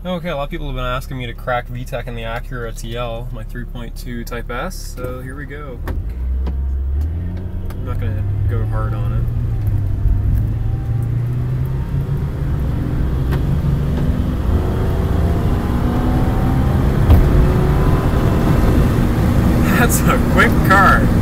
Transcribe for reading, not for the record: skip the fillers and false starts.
Okay, a lot of people have been asking me to crack VTEC in the Acura TL, my 3.2 Type S, so here we go. I'm not going to go hard on it. That's a quick car.